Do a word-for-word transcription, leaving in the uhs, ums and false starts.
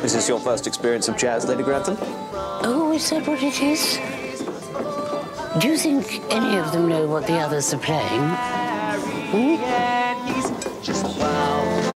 Is this your first experience of jazz, Lady Grantham? Oh, is that what it is? Do you think any of them know what the others are playing? Hmm?